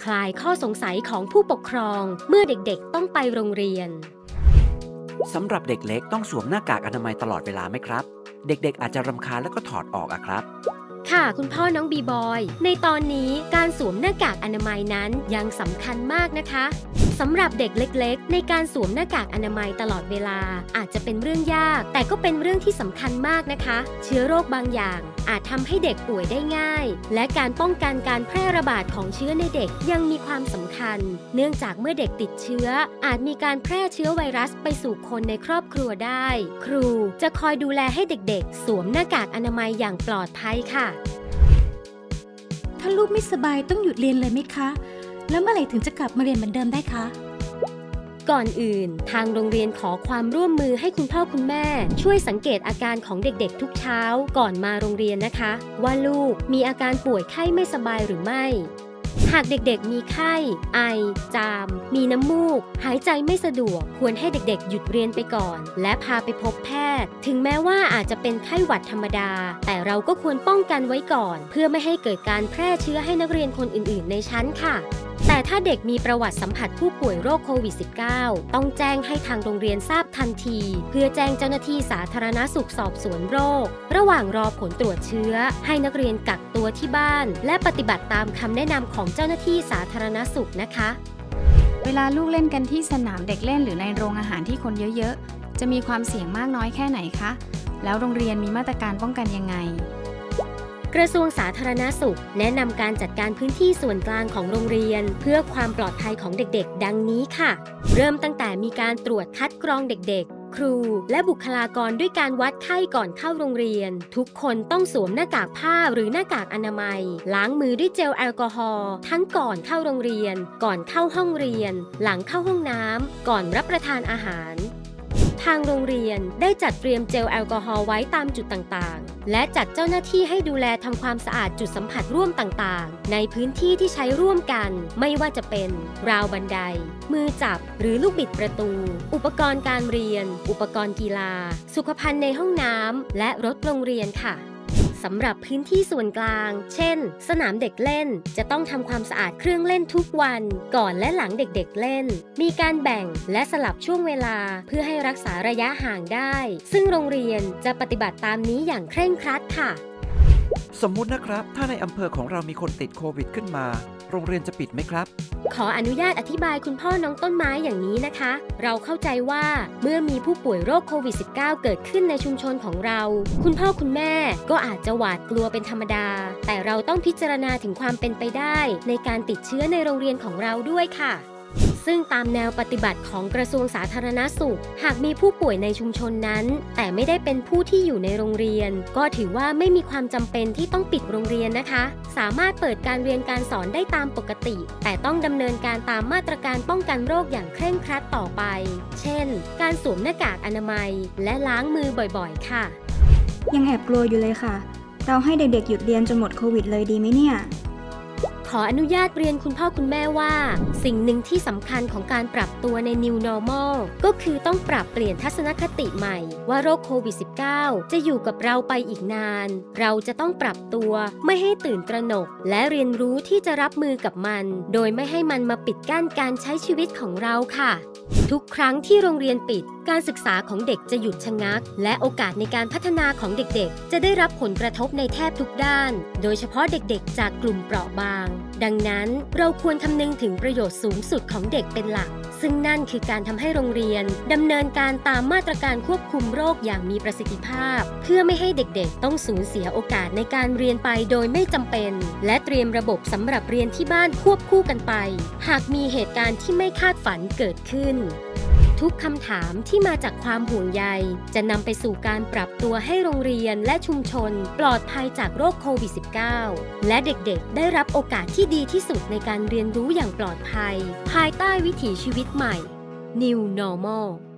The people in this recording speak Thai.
คลายข้อสงสัยของผู้ปกครองเมื่อเด็กๆต้องไปโรงเรียนสำหรับเด็กเล็กต้องสวมหน้ากากอนามัยตลอดเวลาไหมครับเด็กๆอาจจะรำคาญแล้วก็ถอดออกอะครับค่ะคุณพ่อน้องบีบอยในตอนนี้การสวมหน้ากากอนามัยนั้นยังสำคัญมากนะคะสำหรับเด็กเล็กๆในการสวมหน้ากากอนามัยตลอดเวลาอาจจะเป็นเรื่องยากแต่ก็เป็นเรื่องที่สำคัญมากนะคะเชื้อโรคบางอย่างอาจทำให้เด็กป่วยได้ง่ายและการป้องกันการแพร่ระบาดของเชื้อในเด็กยังมีความสำคัญเนื่องจากเมื่อเด็กติดเชื้ออาจมีการแพร่เชื้อไวรัสไปสู่คนในครอบครัวได้ครูจะคอยดูแลให้เด็กๆสวมหน้ากากอนามัยอย่างปลอดภัยค่ะถ้าลูกไม่สบายต้องหยุดเรียนเลยไหมคะแล้วเมื่อไหร่ถึงจะกลับมาเรียนเหมือนเดิมได้คะก่อนอื่นทางโรงเรียนขอความร่วมมือให้คุณพ่อคุณแม่ช่วยสังเกตอาการของเด็กๆทุกเช้าก่อนมาโรงเรียนนะคะว่าลูกมีอาการป่วยไข้ไม่สบายหรือไม่หากเด็กๆมีไข้ไอจามมีน้ำมูกหายใจไม่สะดวกควรให้เด็กๆหยุดเรียนไปก่อนและพาไปพบแพทย์ถึงแม้ว่าอาจจะเป็นไข้หวัดธรรมดาแต่เราก็ควรป้องกันไว้ก่อนเพื่อไม่ให้เกิดการแพร่เชื้อให้นักเรียนคนอื่นๆในชั้นค่ะแต่ถ้าเด็กมีประวัติสัมผัสผู้ป่วยโรคโควิด -19 ต้องแจ้งให้ทางโรงเรียนทราบทันทีเพื่อแจ้งเจ้าหน้าที่สาธารณสุขสอบสวนโรคระหว่างรอผลตรวจเชื้อให้นักเรียนกักตัวที่บ้านและปฏิบัติตามคำแนะนำของเจ้าหน้าที่สาธารณสุขนะคะเวลาลูกเล่นกันที่สนามเด็กเล่นหรือในโรงอาหารที่คนเยอะๆจะมีความเสี่ยงมากน้อยแค่ไหนคะแล้วโรงเรียนมีมาตรการป้องกันยังไงกระทรวงสาธารณสุขแนะนำการจัดการพื้นที่ส่วนกลางของโรงเรียนเพื่อความปลอดภัยของเด็กๆดังนี้ค่ะเริ่มตั้งแต่มีการตรวจคัดกรองเด็กๆครูและบุคลากรด้วยการวัดไข้ก่อนเข้าโรงเรียนทุกคนต้องสวมหน้ากากผ้าหรือหน้ากากอนามัยล้างมือด้วยเจลแอลกอฮอล์ทั้งก่อนเข้าโรงเรียนก่อนเข้าห้องเรียนหลังเข้าห้องน้ำก่อนรับประทานอาหารทางโรงเรียนได้จัดเตรียมเจลแอลกอฮอล์ไว้ตามจุดต่างๆและจัดเจ้าหน้าที่ให้ดูแลทำความสะอาดจุดสัมผัสร่วมต่างๆในพื้นที่ที่ใช้ร่วมกันไม่ว่าจะเป็นราวบันไดมือจับหรือลูกบิดประตูอุปกรณ์การเรียนอุปกรณ์กีฬาสุขภัณฑ์ในห้องน้ำและรถโรงเรียนค่ะสำหรับพื้นที่ส่วนกลางเช่นสนามเด็กเล่นจะต้องทำความสะอาดเครื่องเล่นทุกวันก่อนและหลังเด็กๆเล่นมีการแบ่งและสลับช่วงเวลาเพื่อให้รักษาระยะห่างได้ซึ่งโรงเรียนจะปฏิบัติตามนี้อย่างเคร่งครัดค่ะสมมุตินะครับถ้าในอำเภอของเรามีคนติดโควิดขึ้นมาโรงเรียนจะปิดไหมครับขออนุญาตอธิบายคุณพ่อน้องต้นไม้อย่างนี้นะคะเราเข้าใจว่าเมื่อมีผู้ป่วยโรคโควิด -19 เกิดขึ้นในชุมชนของเราคุณพ่อคุณแม่ก็อาจจะหวาดกลัวเป็นธรรมดาแต่เราต้องพิจารณาถึงความเป็นไปได้ในการติดเชื้อในโรงเรียนของเราด้วยค่ะซึ่งตามแนวปฏิบัติของกระทรวงสาธารณสุขหากมีผู้ป่วยในชุมชนนั้นแต่ไม่ได้เป็นผู้ที่อยู่ในโรงเรียนก็ถือว่าไม่มีความจำเป็นที่ต้องปิดโรงเรียนนะคะสามารถเปิดการเรียนการสอนได้ตามปกติแต่ต้องดำเนินการตามมาตรการป้องกันโรคอย่างเคร่งครัดต่อไปเช่นการสวมหน้ากากอนามัยและล้างมือบ่อยๆค่ะยังแอบกลัวอยู่เลยค่ะเราให้เด็กๆหยุดเรียนจนหมดโควิดเลยดีไหมเนี่ยขออนุญาตเรียนคุณพ่อคุณแม่ว่าสิ่งหนึ่งที่สำคัญของการปรับตัวใน New Normal ก็คือต้องปรับเปลี่ยนทัศนคติใหม่ว่าโรคโควิด -19 จะอยู่กับเราไปอีกนานเราจะต้องปรับตัวไม่ให้ตื่นตระหนกและเรียนรู้ที่จะรับมือกับมันโดยไม่ให้มันมาปิดกั้นการใช้ชีวิตของเราค่ะทุกครั้งที่โรงเรียนปิดการศึกษาของเด็กจะหยุดชะงักและโอกาสในการพัฒนาของเด็กๆจะได้รับผลกระทบในแทบทุกด้านโดยเฉพาะเด็กๆจากกลุ่มเปราะบางดังนั้นเราควรคำนึงถึงประโยชน์สูงสุดของเด็กเป็นหลักซึ่งนั่นคือการทำให้โรงเรียนดำเนินการตามมาตรการควบคุมโรคอย่างมีประสิทธิภาพเพื่อไม่ให้เด็กๆต้องสูญเสียโอกาสในการเรียนไปโดยไม่จำเป็นและเตรียมระบบสำหรับเรียนที่บ้านควบคู่กันไปหากมีเหตุการณ์ที่ไม่คาดฝันเกิดขึ้นทุกคำถามที่มาจากความห่วงใยจะนำไปสู่การปรับตัวให้โรงเรียนและชุมชนปลอดภัยจากโรคโควิด -19 และเด็กๆได้รับโอกาสที่ดีที่สุดในการเรียนรู้อย่างปลอดภัยภายใต้วิถีชีวิตใหม่ New Normal